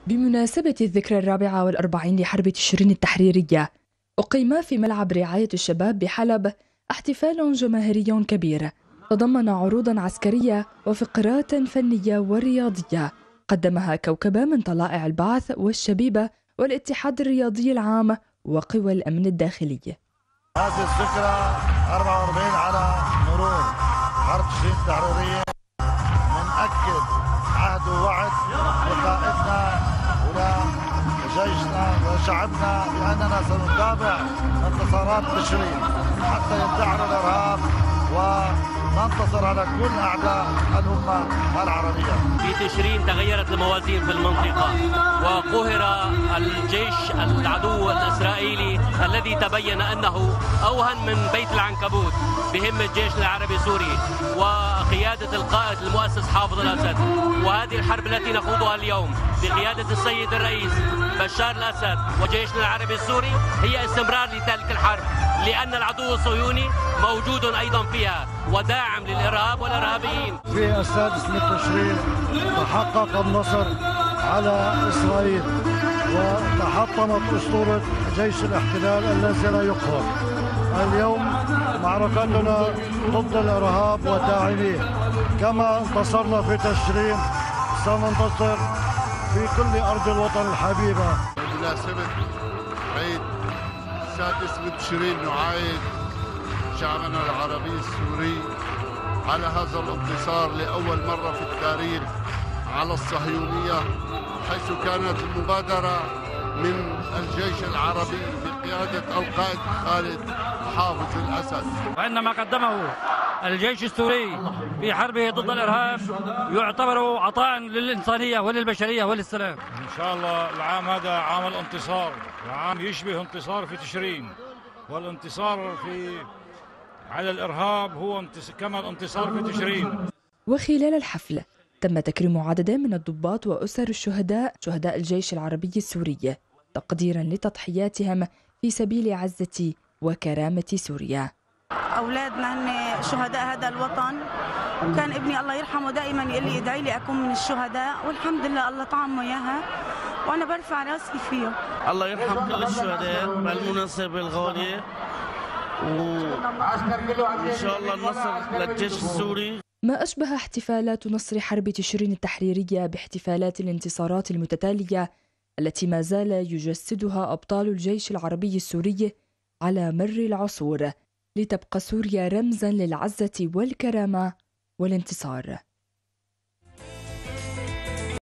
بمناسبة الذكرى 44 لحرب تشرين التحريرية، أقيم في ملعب رعاية الشباب بحلب احتفال جماهيري كبير تضمن عروضا عسكرية وفقرات فنية ورياضية قدمها كوكبة من طلائع البعث والشبيبة والاتحاد الرياضي العام وقوى الأمن الداخلي. هذه الذكرى 44 على مرور حرب تشرين التحريرية، نأكد عهد ووعد لقائدنا ولجيشنا وشعبنا بأننا سنتابع انتصارات تشرين حتى يدعنا الإرهاب وننتصر على كل أعداء الأمة العربية. في تشرين تغيرت الموازين في المنطقة وقهر الجيش العدو الإسرائيلي الذي تبين أنه أوهن من بيت العنكبوت بهم الجيش العربي السوري وقيادة القائد المؤسس حافظ الأسد. وهذه الحرب التي نخوضها اليوم بقيادة السيد الرئيس بشار الأسد وجيشنا العربي السوري هي استمرار لتلك الحرب، لأن العدو الصهيوني موجود أيضا فيها وداعم للإرهاب والإرهابيين. في السادس من تشرين تحقق النصر على إسرائيل وتحطمت أسطورة جيش الاحتلال الذي لا يقهر. اليوم معركتنا ضد الإرهاب وداعميه، كما انتصرنا في تشرين سننتصر في كل أرض الوطن الحبيبة. بمناسبة عيد السادس من تشرين نعايد شعبنا العربي السوري على هذا الانتصار لأول مرة في التاريخ على الصهيونية، حيث كانت المبادرة من الجيش العربي بقيادة القائد خالد حافظ الأسد. وإن ما قدمه الجيش السوري في حربه ضد الإرهاب يعتبر عطاء للإنسانية وللبشرية وللسلام. إن شاء الله العام هذا عام الانتصار، وعام يشبه انتصار في تشرين، والانتصار على الإرهاب هو كمان انتصار في تشرين. وخلال الحفل تم تكريم عدد من الضباط وأسر الشهداء شهداء الجيش العربي السوري تقديرا لتضحياتهم في سبيل عزة وكرامة سوريا. أولادنا هن شهداء هذا الوطن، وكان ابني الله يرحمه دائما يقول لي ادعي لي أكون من الشهداء، والحمد لله الله طعمه إياها وأنا برفع راسي فيه. الله يرحم كل الشهداء بالمناسبة الغالية، وإن شاء الله النصر للجيش السوري. ما أشبه احتفالات نصر حرب تشرين التحريرية باحتفالات الانتصارات المتتالية التي ما زال يجسدها أبطال الجيش العربي السوري على مر العصور، لتبقى سوريا رمزاً للعزة والكرامة والانتصار.